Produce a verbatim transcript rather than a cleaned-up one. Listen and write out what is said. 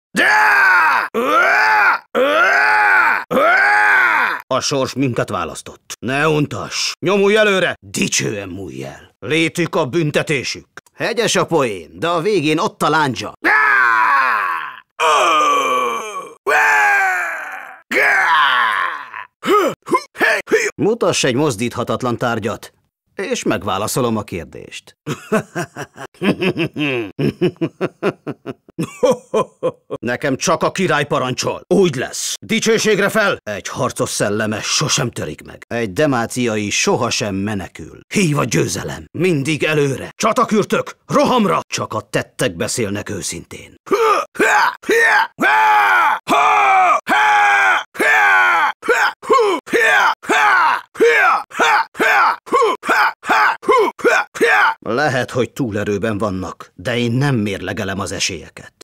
A sors minket választott. Ne untass! Nyomulj előre! Dicsően múlj el! Létük a büntetésük. Hegyes a poén, de a végén ott a láncsa. Mutass egy mozdíthatatlan tárgyat, és megválaszolom a kérdést. Nekem csak a király parancsol. Úgy lesz. Dicsőségre fel! Egy harcos szelleme sosem törik meg. Egy demáciai sohasem menekül. Hív a győzelem. Mindig előre. Csatakürtök! Rohamra! Csak a tettek beszélnek őszintén. Lehet, hogy túlerőben vannak, de én nem mérlegelem az esélyeket.